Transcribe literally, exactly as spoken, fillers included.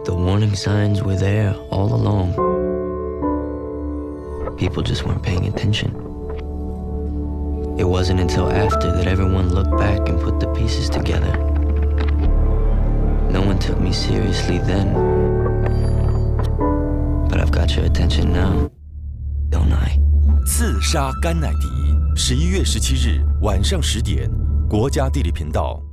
The warning signs were there all along. People just weren't paying attention. It wasn't until after that everyone looked back and put the pieces together. No one took me seriously then. But I've got your attention now, don't I? 刺杀甘乃迪，十一月十七日晚上十点，国家地理频道。